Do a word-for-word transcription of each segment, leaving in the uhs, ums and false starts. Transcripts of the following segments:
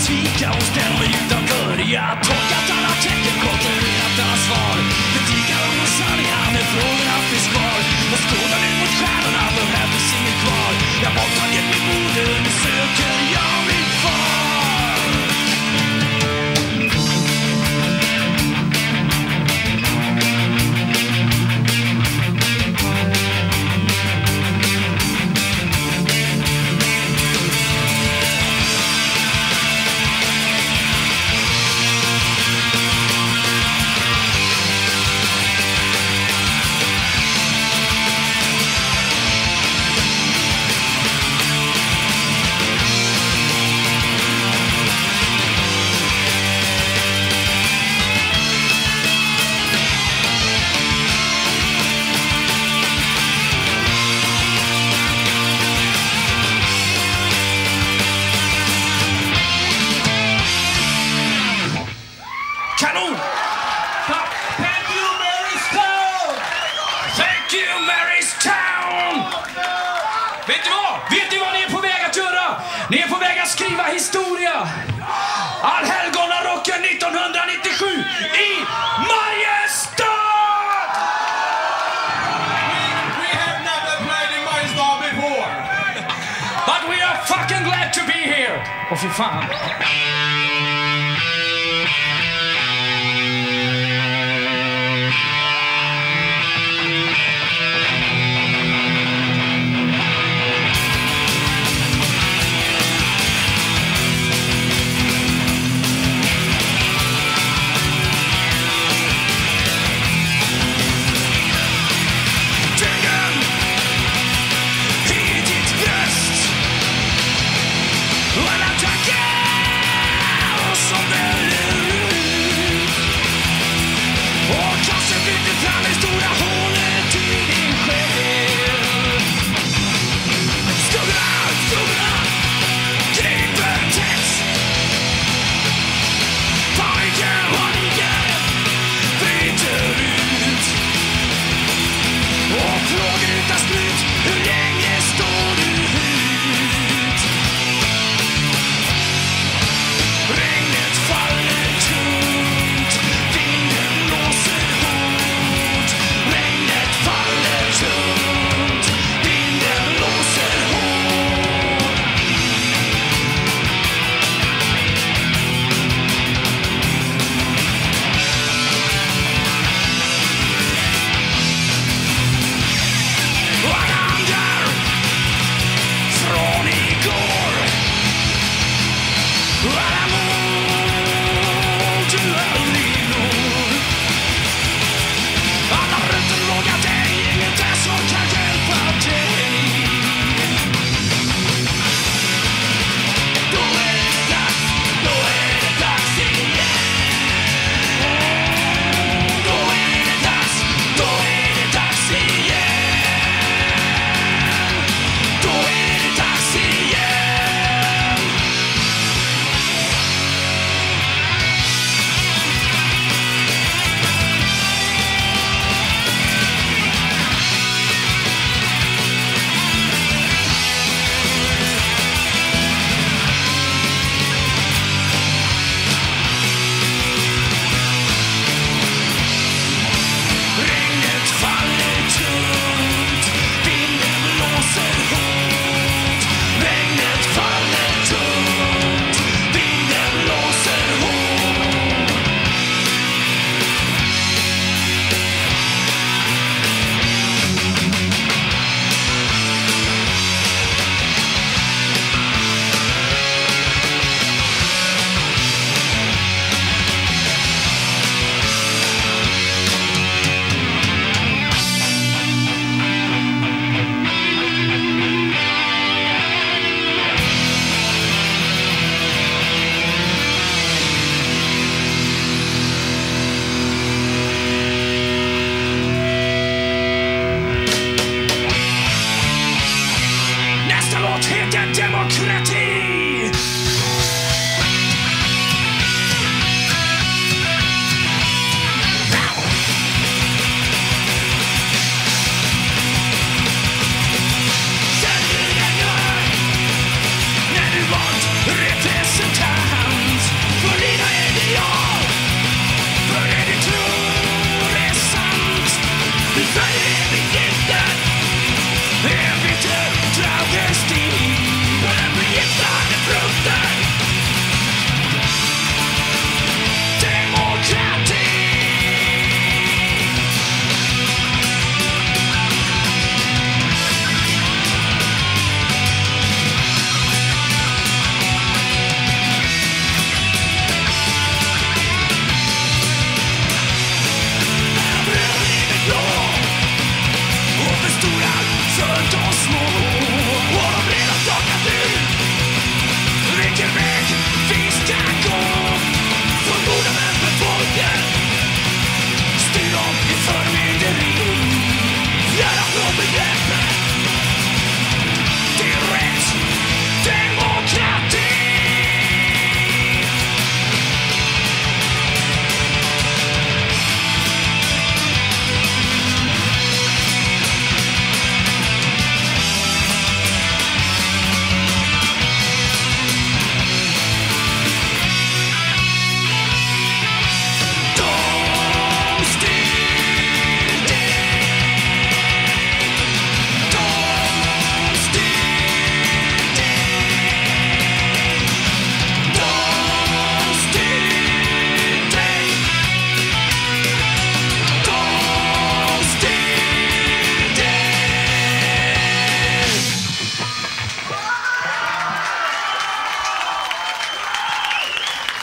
svika och ställer mig utanför. Jag har tolkat alla tecken, kontrollerat alla svar. Betikar om en sanningar när frågorna finns kvar. Och skålar nu mot stjärnorna, för här finns inget kvar. Jag har tagit min moder, nu söker jag min far. Kanon! Tack! Thank you, Mary's Town! Thank you, Mary's Town! Vet du vad? Vet du vad ni är på väg att göra? Ni är på väg att skriva historia! Allhelgonarocken nittonhundranittiosju i Mariestad! We have never played in Mariestad before. But we are fucking glad to be here! Åh, fy fan.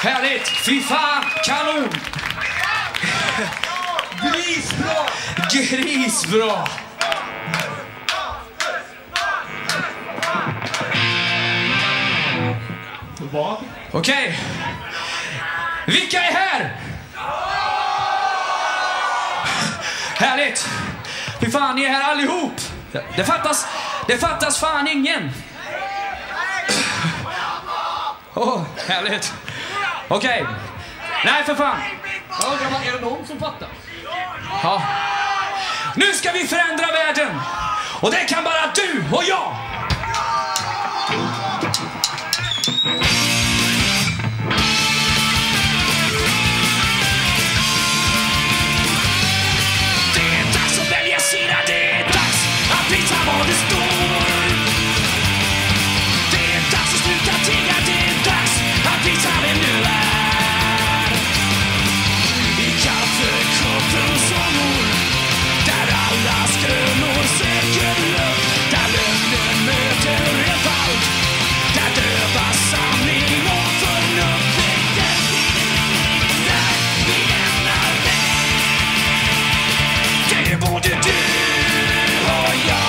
Härligt! Fy fan, kanon! Grisbra! Grisbra! Vad? Okej. Vilka är här? Härligt! Fy fan, ni är här allihop! Det fattas, det fattas fan ingen! Åh, oh, härligt! Okej. Okay. Nej, för fan! Ja, grabbar, är det någon som fattar? Ja. Nu ska vi förändra världen! Och det kan bara du och jag! Vad det står. Det är dags att sluta tigga. Det är dags att visa vem du är. I kaffekoppen och sångor, där alla skrönor söker luft, där lögnen möter enfald, där döva sanning och förnuft. Där vi lämnar väg. Det är både du och jag.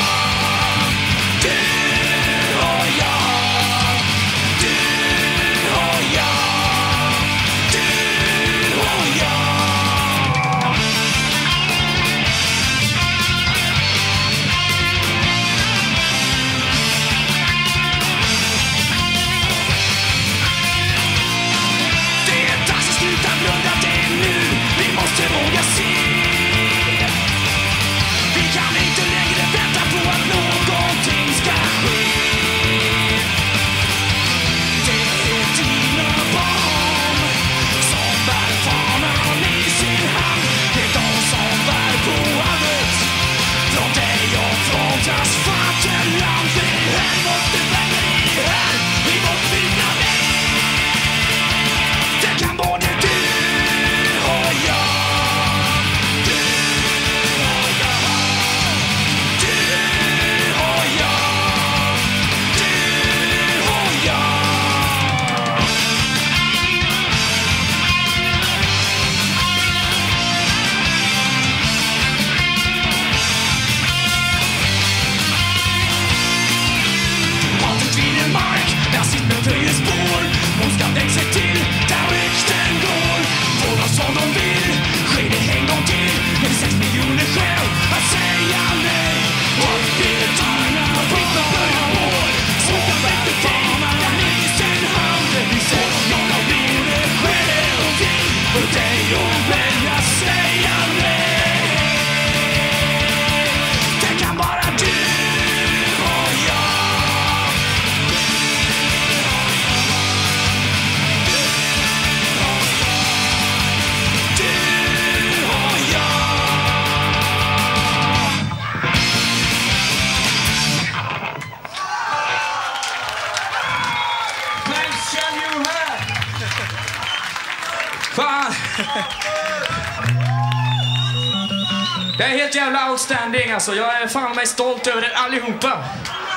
Det är helt jävla outstanding alltså. Jag är fan mig stolt över er allihopa.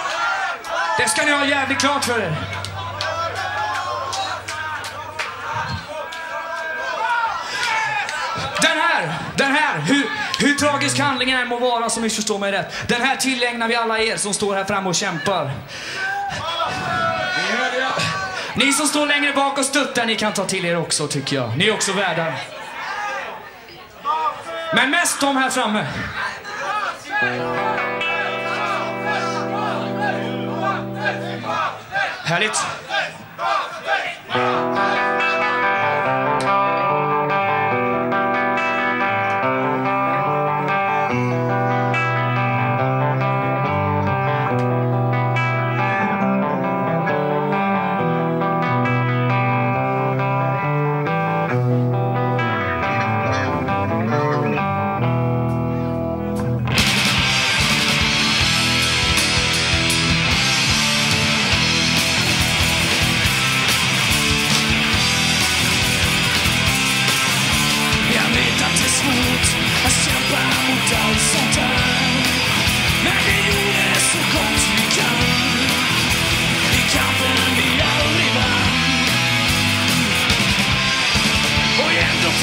Det ska ni ha jävligt klart för er. Den här, den här, hur, hur tragisk handlingen än må vara, som missförstår mig rätt. Den här tillägnar vi alla er som står här framme och kämpar. Ni som står längre bak och stöttar, ni kan ta till er också, tycker jag. Ni är också värda. Men mest de här framme. Härligt.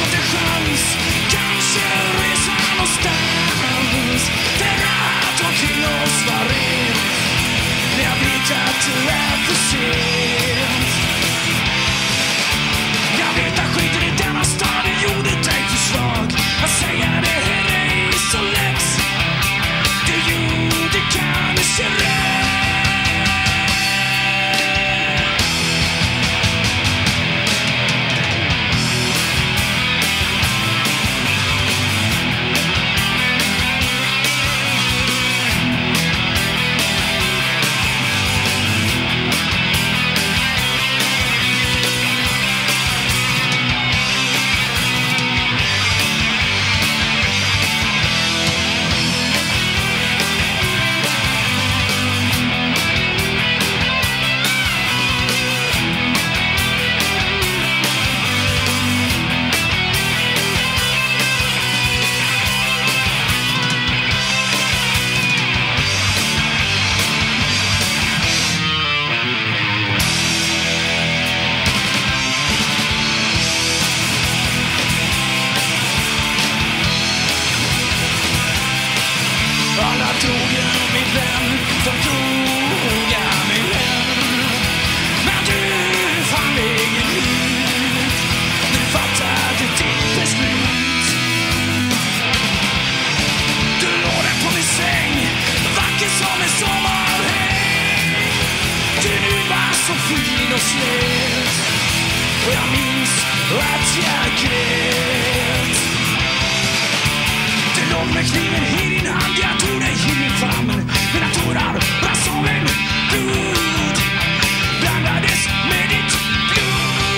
fått en chans, kanske resa någonstans där allt omkring oss var rent. Men jag vet att det är för sent. Jag vet att skiten i denna stad gjorde dig för svag. Att säga det här är så lätt. Det gjorde kanske rätt. Och jag minns att jag grät. Du låg med kniven i din hand, jag tog dig i min famn. Mina tårar brann som en blod, blandades med ditt blod.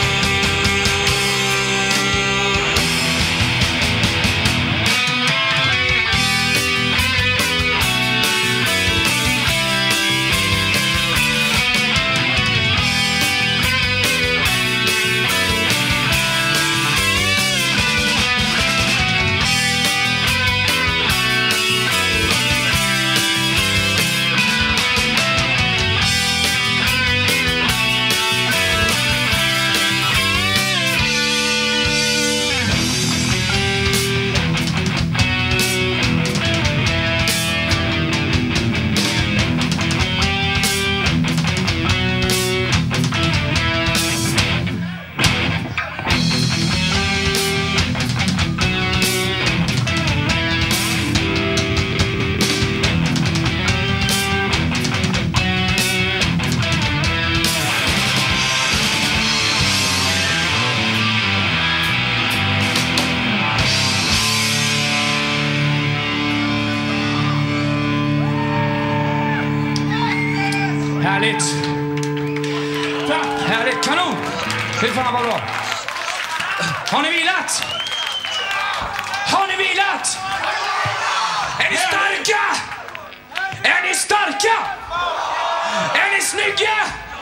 Härligt. Tack. Härligt. Kanon. Fy fan vad bra. Har ni vilat? Har ni vilat? Är ni starka? Är ni starka? Är ni snygga?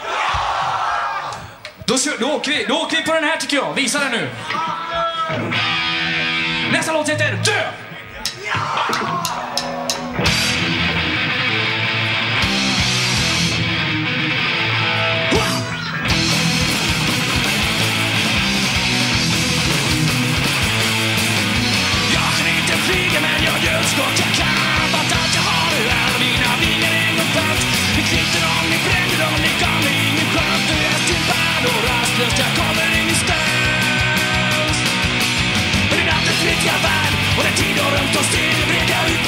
Då, kör, då, åker vi, då åker vi på den här tycker jag. Visa den nu. Nästa låt heter Dö! Men jag gör så gott jag kan. Fast att jag har det här och mina vingar en gång fast. Ni klippte dem, ni brände dem, ni gav mig ingen skönt. Du är stympad och rastlöst, jag kommer ingenstans. Men i natten flytt jag värld och den tid och runt och steg vred jag ut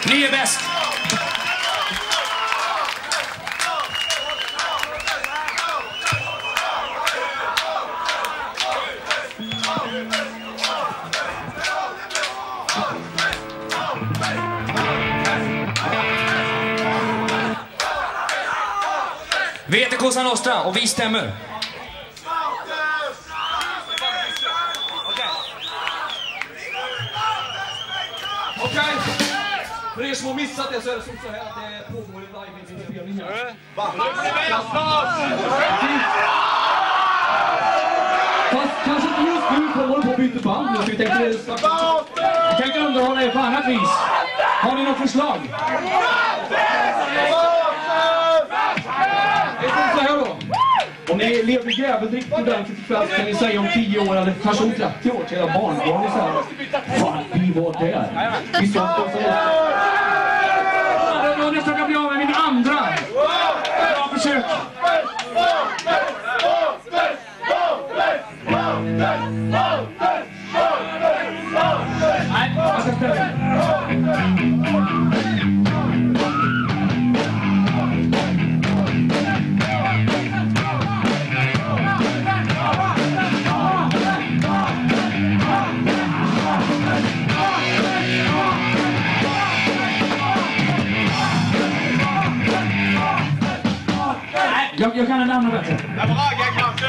Ni är bäst. Vi heter Cosa Nostra och vi stämmer. Okej, för er som har missat det så är det som så här att det pågår en live-inspelning här. Va? Fast kanske inte just nu kommer på att byta band nu, så vi tänkte vi tänkte underhålla er på annat vis. Har ni något förslag? Det är så här då. Om ni lever jävligt ordentligt ikväll så kan ni säga om tio år eller kanske om trettio år till era barnbarn och så här. Fan, vi var där. Vi såg oss och jag nästan kan bli av med min andra. Bra försök. Nej, jag ska spela. Jag, jag kan en annan bättre. Jag vågar kanske.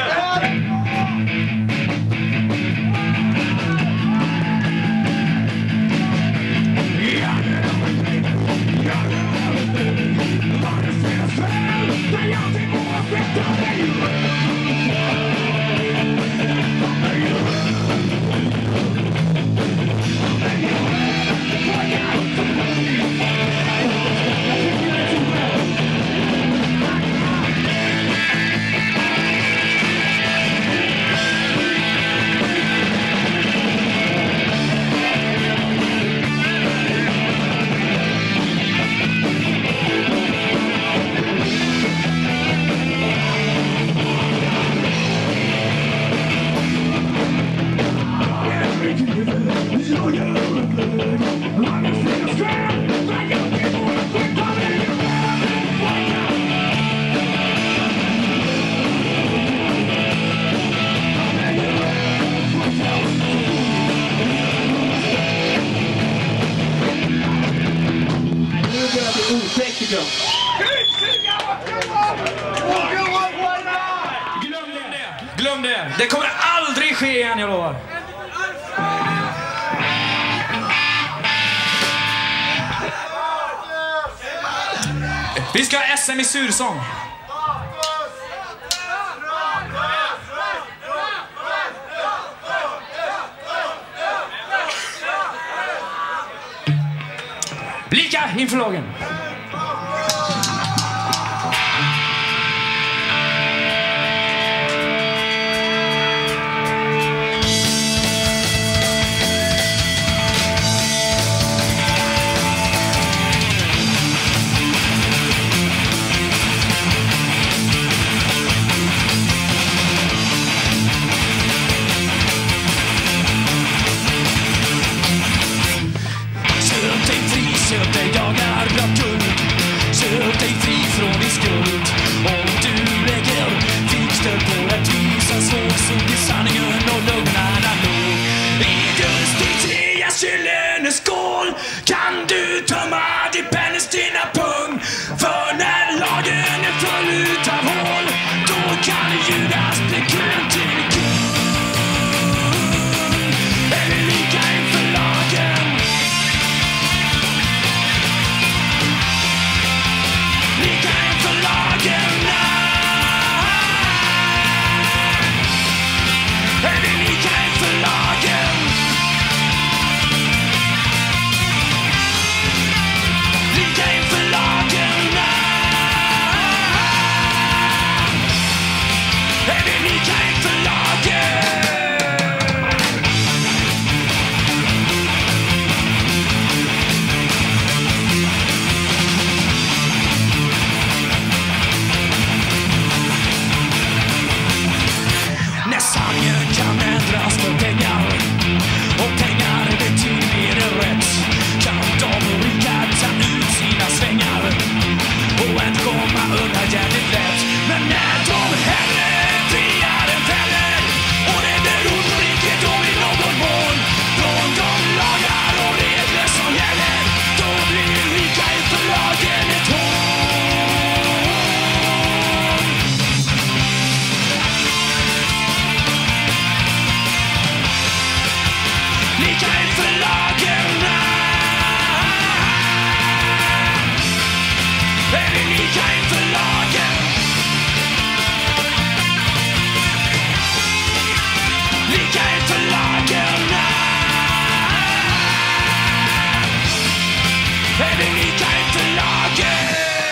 Glöm det! Glöm det! Det kommer aldrig ske igen, jag lovar. Vi ska ha S M i sursång. Lika inför lagen. Söp dig, jagar blott guld. Söp dig fri från din skuld. Om du lägger fikstöd på rättvisans våg, så blir sanningen och lögnarna låg. I just din trias gyllene skål kan du tömma din pennis dina pung. För när lagen är full utav hål, då kan Judas bli krönt till kung. Är vi lika inför lagen? Lika inför lagen. Är vi lika inför lagen? Lika inför lagen. Är vi är det lika inför lagen.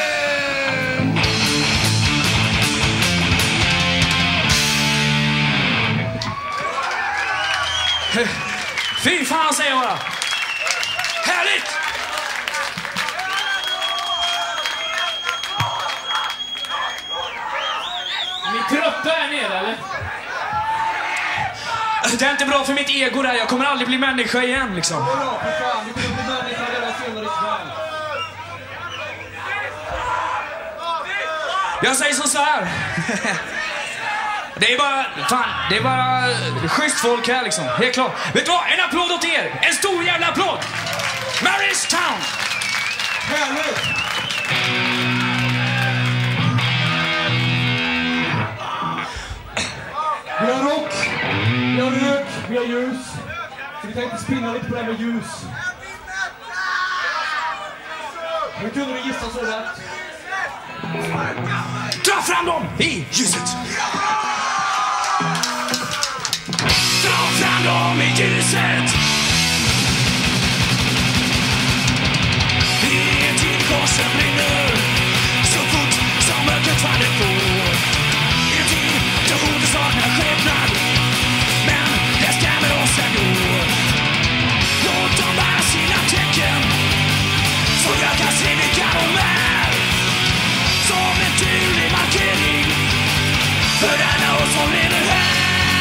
Fy fan säger jag bara. Härligt! Ni trötta här nere eller? Det är inte bra för mitt ego där. Jag kommer aldrig bli människa igen liksom. Ja, för fan. Du kommer bli människa redan senare ikväll. Jag säger som så här. Det är bara, fan, det är bara schysst folk här liksom. Helt klart. Vet du vad? En applåd åt er. En stor jävla applåd. Marystown. Härligt! Vi har rock, vi har rök, vi har ljus. Så vi tänkte spinna lite på det här med ljus. Hur kunde du gissa så rätt? Dra fram dem i ljuset. Dra fram dem i ljuset. I en tid korsen brinner så fort som mörkret faller på. I en tid då hotet saknar skepnad, men det skrämmer oss ändå. Låt dem bära sina tecken så jag kan se vilka de är. Som en tydlig markering för alla oss som lever här.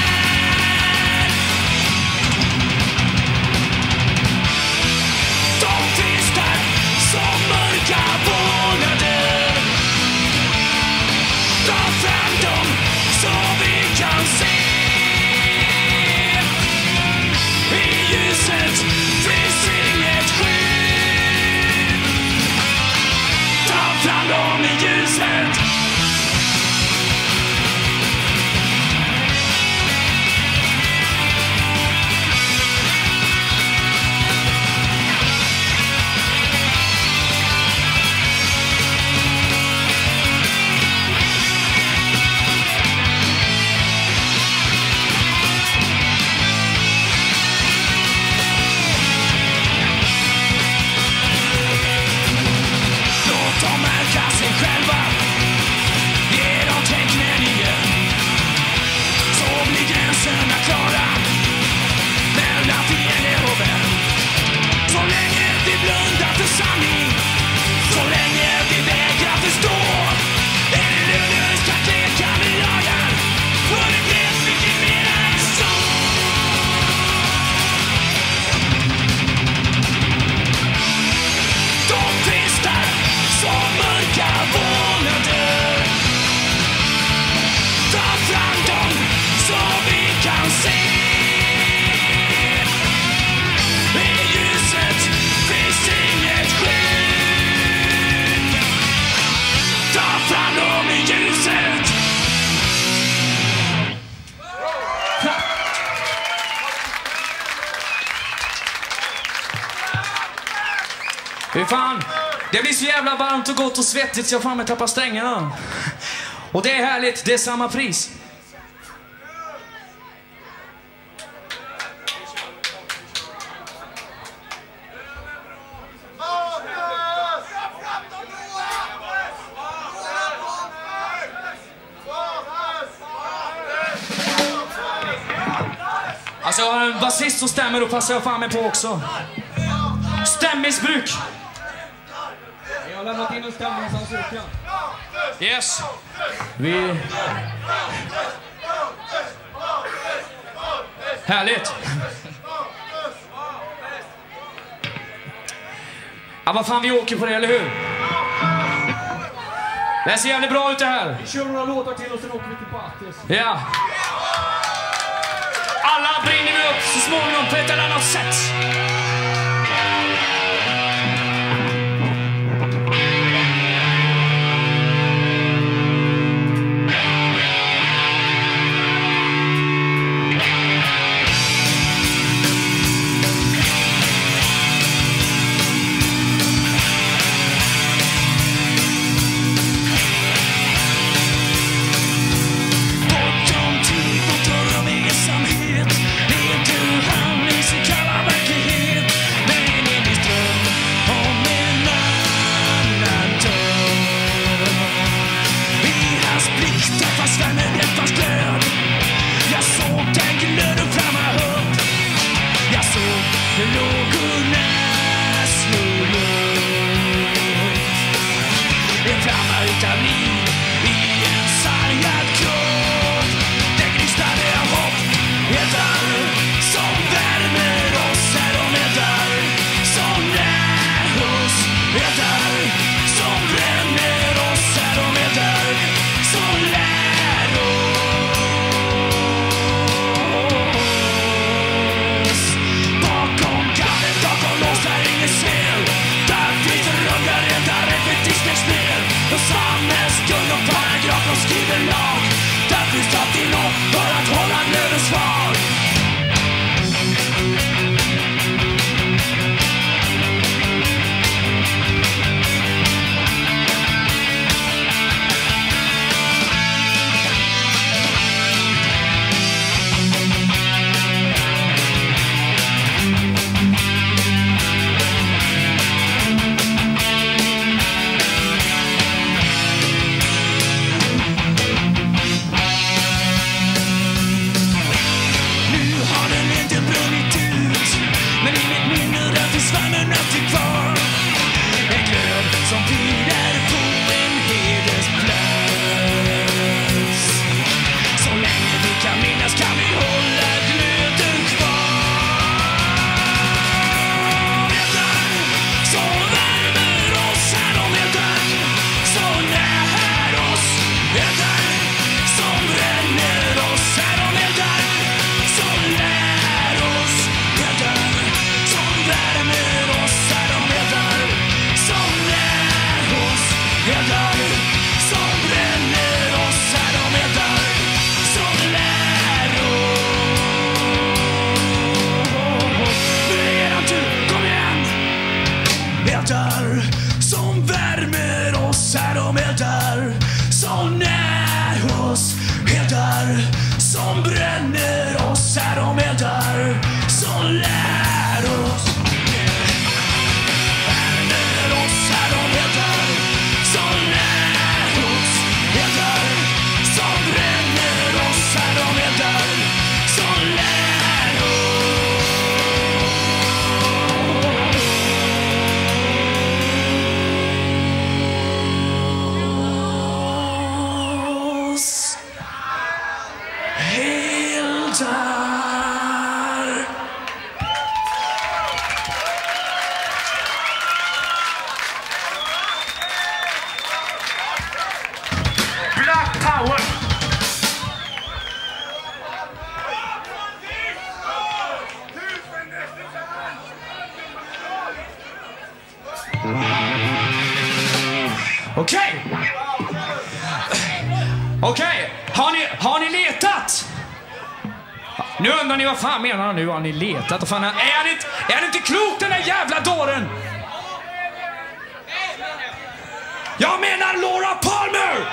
De finns där som mörka vålnader. Ta fram dem så vi kan se. I ljuset finns inget skydd. Ta fram dem i ljuset. Hur fan? Det blir så jävla varmt och gott och svettigt så jag fan med tappar strängarna. Och det är härligt, det är samma pris. Alltså jag har en basist som stämmer och passar jag fan med på också. Stämmissbruk. Jag har lämnat in en stämningsansökan. Yes. Vi... Härligt. Ja, vad fan, vi åker på det, eller hur? Det ser jävligt bra ut det här. Vi kör några låtar till och sen åker vi till Battes. Ja. Alla brinner upp så småningom på ett eller annat sätt. Bortom tid, bortom ensamhet, vet du handling så kalla verklighet. som värmer oss här de eldar, som när oss eldar, som bränner oss här de eldar, som lär oss värmer oss här de eldar, som när oss eldar, som bränner oss här de eldar, som lär oss eldar. Black Power! Okej! Okej, har ni, har ni letat? Nu undrar ni vad fan menar han nu? Har ni letat? Och fan, är han inte, är han inte klok den där jävla dåren? Jag menar Laura Palmer!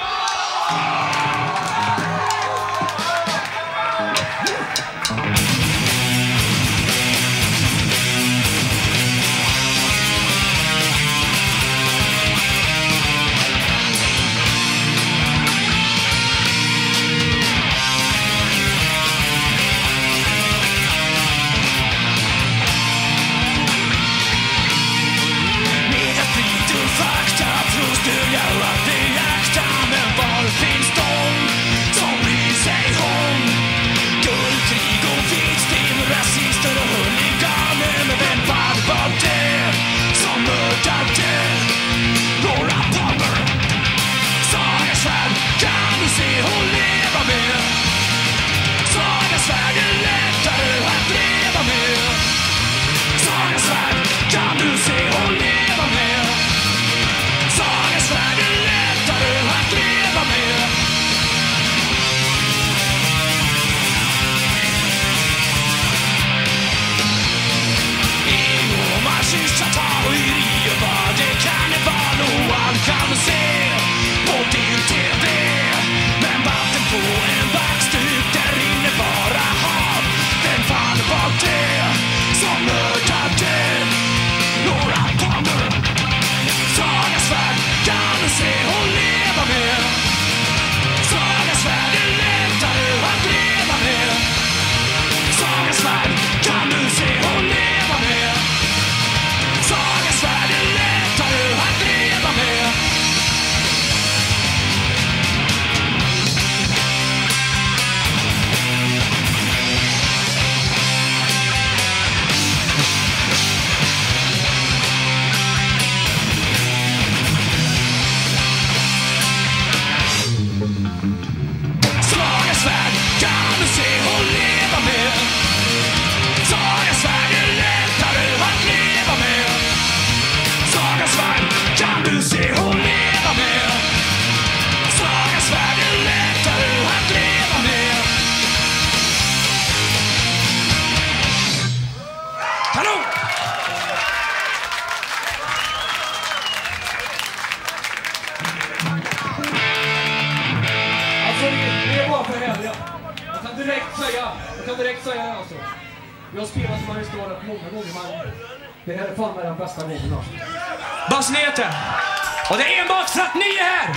Jag spelar som man har stått många gånger, man. Det här är fan med den bästa gången. Baseneten. Och det är enbart för att ni är här.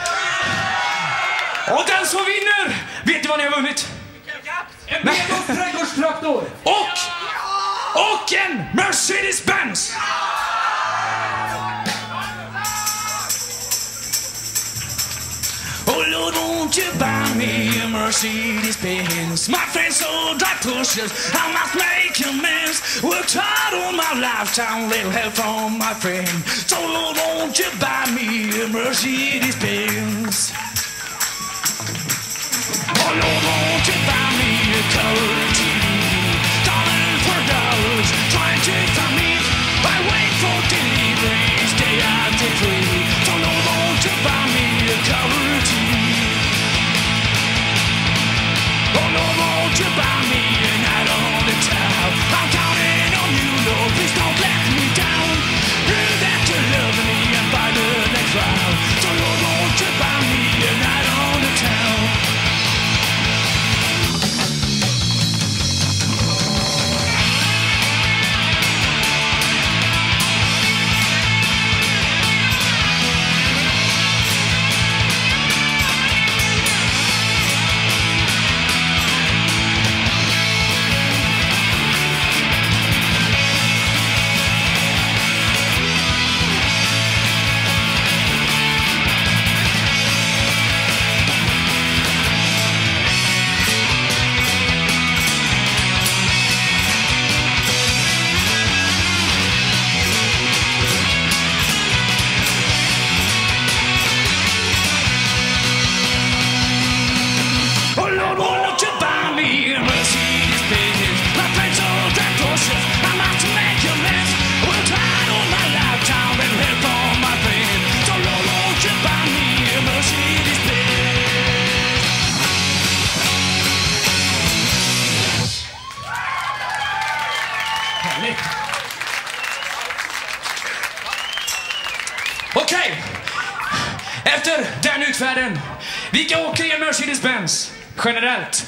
Och den som vinner, vet ni vad ni har vunnit? En Megos trädgårdstraktor. Och, och en Mercedes-Benz. Oh Lord, won't you buy me a Mercedes-Benz? My friends so drive pushers, I must make amends. Worked hard all my lifetime, little help from my friend. So Lord, won't you buy me a Mercedes-Benz? Oh Lord, won't you buy me a color T V? Dollar for dollars, trying to find me. I wait for deliveries, day after free. So Lord, won't you buy me a color T V? Oh Lord, won't you buy me a night on the town? I'm counting on you, Lord, please don't let me down. Prove that you love me and buy Okej. Efter den utfärden. Vilka åker i en Mercedes-Benz? Generellt.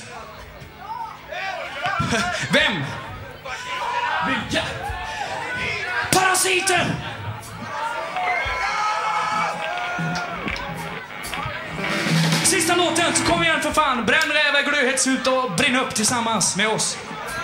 Vem? Vilka? Parasiten! Sista låten, så kom igen för fan. Bränn räva glödhets ut och brinn upp tillsammans med oss.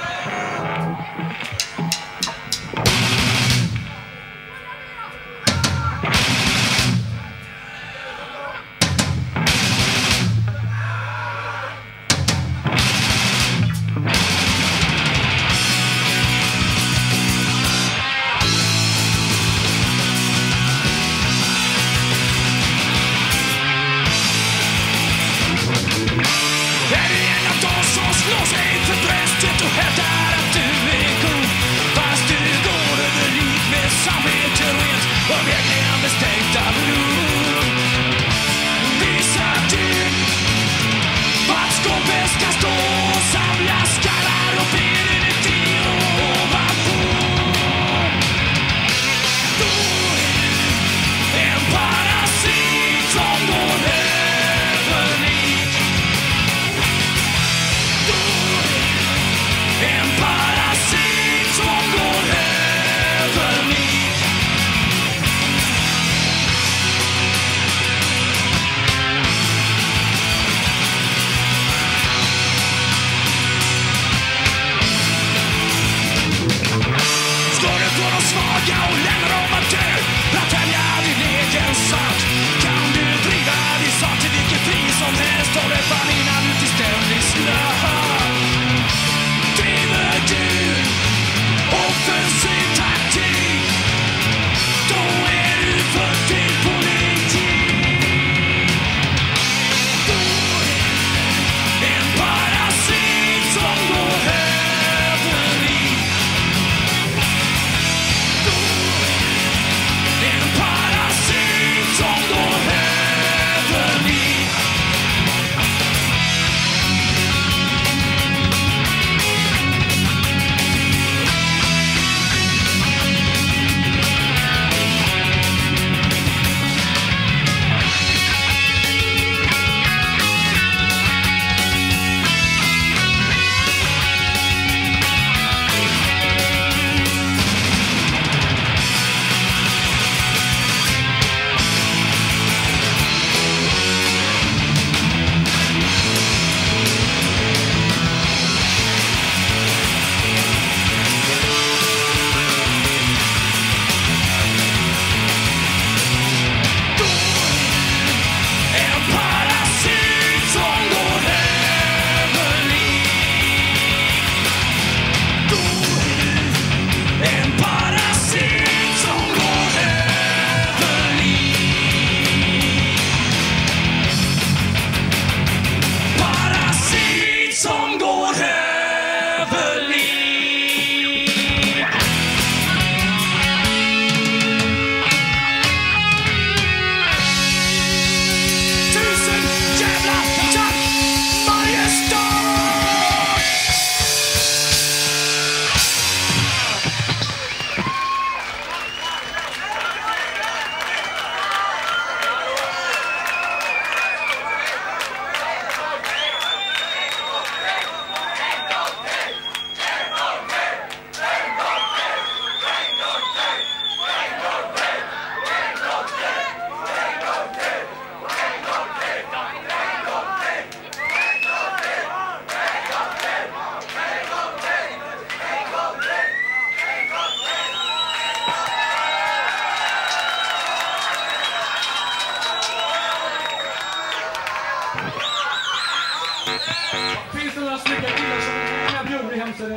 Finns det några snygga killar som vill ha björn i hemsidan?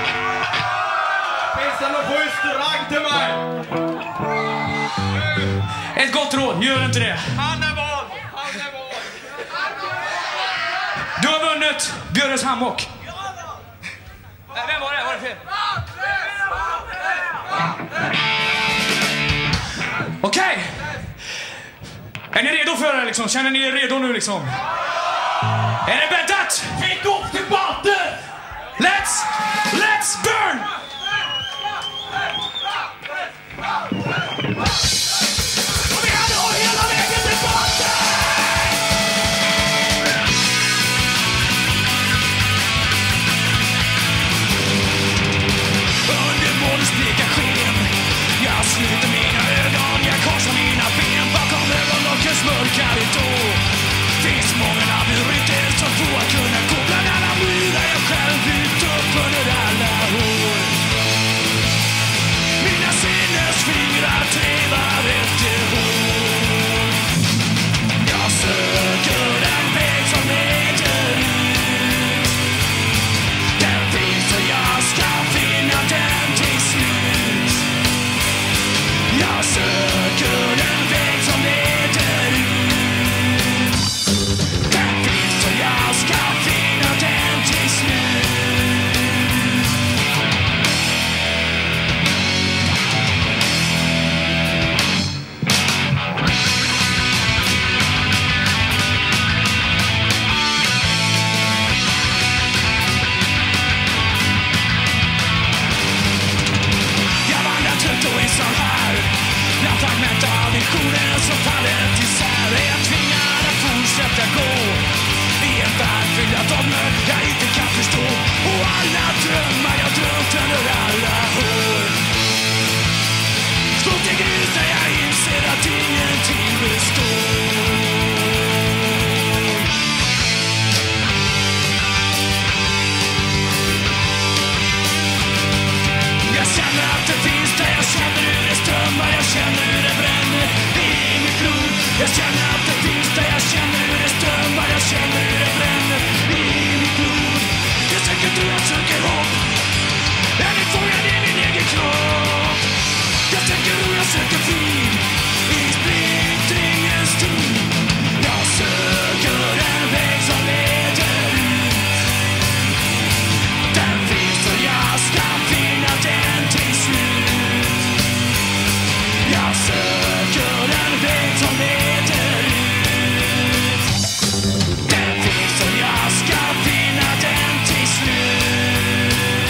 Finns det någon schysst ragg till mig? Ett gott råd, gör inte det. Han är vald! Han är vald! Du har vunnit Björnes hammock. Nej, vem var det? Var det fel? Okej. Är ni redo för det liksom? Känner ni er redo nu liksom? Är det bäddat? Kick upp till batten! Let's, let's burn! Kom igen då! Carito. Finns många labyrinter som får att kunna gå bland alla myrar jag själv byggt upp under alla år. Mina sinnesfingrar trevar efter hår. Jag söker en väg som leder ut. Den finns och jag ska finna den till slut. Jag söker en väg som leder ut. Den finns och jag ska finna den till slut. Jag vandrar trött och ensam här. Bland fragment av visioner som faller isär. Är jag tvingad att fortsätta gå i en värld fylld av dogmer jag inte kan förstå. Och alla drömmar jag drömt under alla år. Stå till grus när jag inser att ingenting består. Jag känner att det finns där, jag känner hur det strömmar, jag känner hur det bränner i mitt blod. Jag känner att det finns där, jag känner hur det strömmar, jag känner hur det bränner i mitt blod. Jag söker tro, jag söker hopp, jag är fångad i min egen kropp. Jag söker ro, jag söker frid i splittringens tid. Jag söker en väg som leder ut. Den finns och jag ska finna den till slut. Jag söker en väg som leder ut. Den finns och jag ska finna den till slut.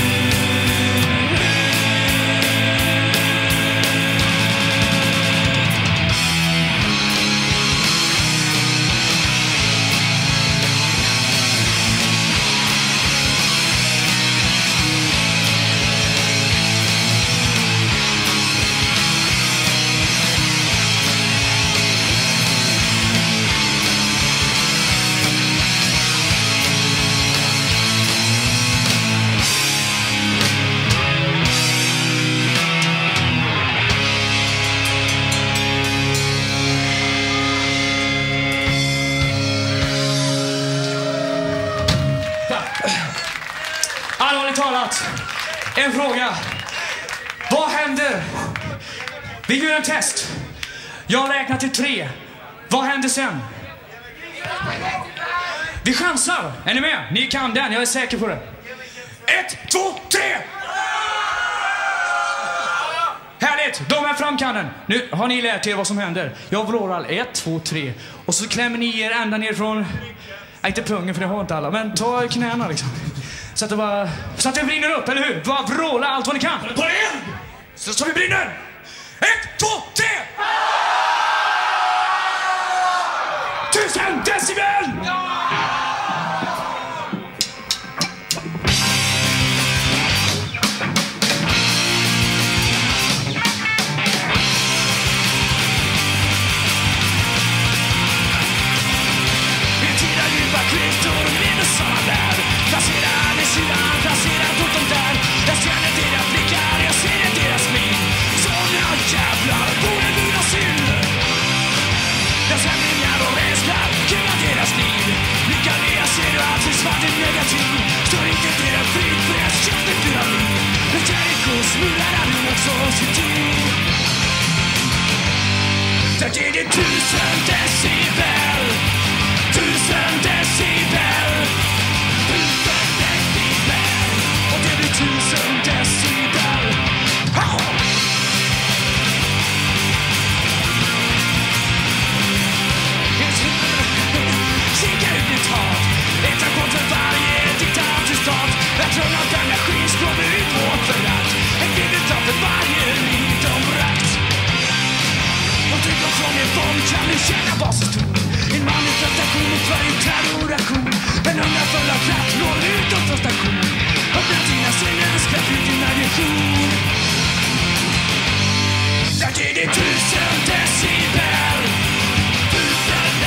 Allvarligt talat, en fråga. Vad händer? Vi gör en test. Jag räknar till tre. Vad händer sen? Vi chansar. Är ni med? Ni kan den, jag är säker på det. Ett, två, tre! Härligt, de här fram kan den. Nu har ni lärt er vad som händer. Jag vrålar ett, två, tre. Och så klämmer ni er ända ner från... Nej, inte pungen för det har inte alla. Men ta knäna liksom. Så att det bara... Så att det brinner upp, eller hur? Bara vråla allt vad ni kan. På en! Så, så vi brinner! Ett, två, tre! Tusen decibel! Klyftor med samma värld. Placerad i kylan, placerad åt dem där. Jag känner deras blickar, jag ser deras min. Såna jävlar, borde lura synd. Jag känner ingar och rädslar kring deras liv. Blickar ner, jag ser allt för svart och negativ. Står inte deras frid för jag känner deras liv. Men Jericho smular aldrig också sin tid. Där är det tusen decibel. Tusen decibel. Tusen decibel. Och det blir tusen decibel. Oh! Kika ut ditt hat. Ett akord för varje diktaturstat. Jag tror att energin slår ut vårt förakt. En kvinnedag för varje liv de brakt. Och tryck dem från er form kan ni känna basiston. En manifestation mot varje terroraktion. En unga full av kraft når ut åt från station. Öppna dina sinnen, släpp ut din aggression. Där är det tusen decibel. Tusen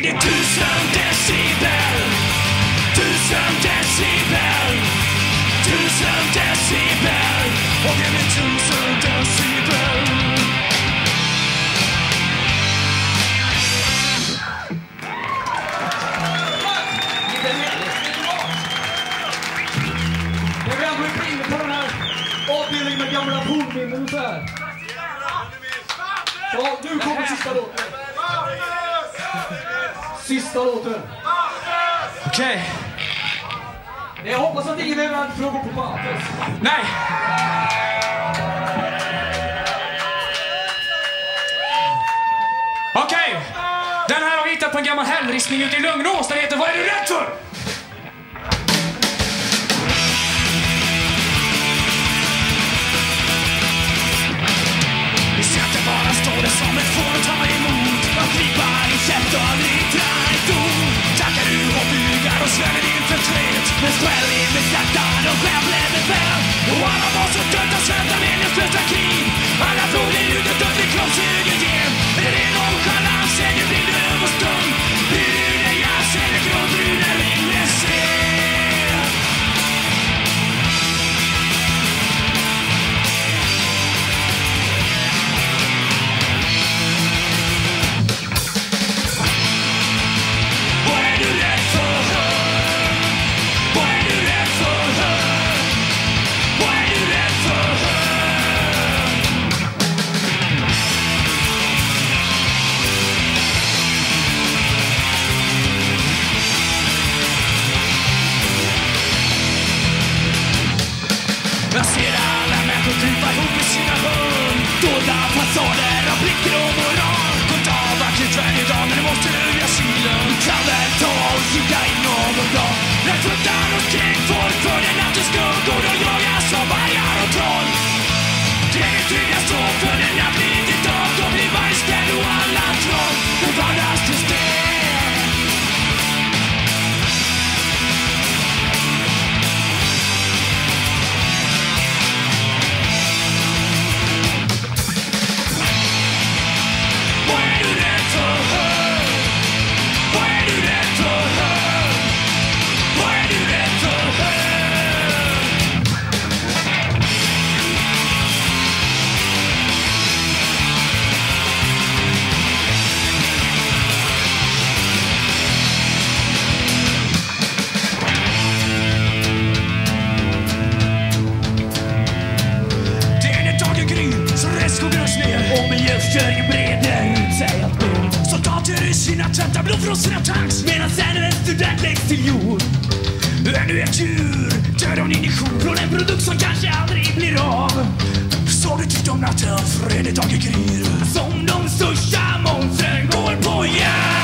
är det tusen decibel. Tusen decibel. Tusen decibel. Och det är tusen decibel. Jag vill ändå inte inne på den här avdelningen med gamla poolminnen och så här. Ja, nu kommer sista låten. Sista låten. Okej. Okay. Jag hoppas att ingen är rädd för att gå på Bates. Nej. Okej. Okay. Den här har vi hittat på en gammal hällristning ute i Lugnås. Den heter Vad är du rädd för? Vi ser att det bara står det som ett får att ta emot. Och klipar i käft och aldrig träna ett ord. Tackar du och bugar och sväljer din förtret. Men skväll in med hjärtan och skävlar med vän. Och alla var så dött att svälta med en flöta krig. Alla frågor ut och dött i kroppshuget igen. Är det någon chans? Säger blir du över stund. Hur är jag? Säger grundrunen rinner sig. Jag ser alla människor krypa ihop i sina hörn. Dolda fasader av blickar och moral. Gått av akut värld idag, men det måste nu via kylen. Kan väl ta och kika in någon dag. När fruktan och skräck folk för den nattens skuggor och jagas av vargar och troll. Träget tryggas så för den natt blir inte dag. Då blir vargskrädd och alla troll. Det vandras till sten. Tvättar blod från sina tanks medan ännu en student läggs till jord. Ännu ett djur död av en injektion från en produkt som kanske aldrig blir av. Såg du tid om natten, fredag dag i gryr. Som de största monstren går på jakt.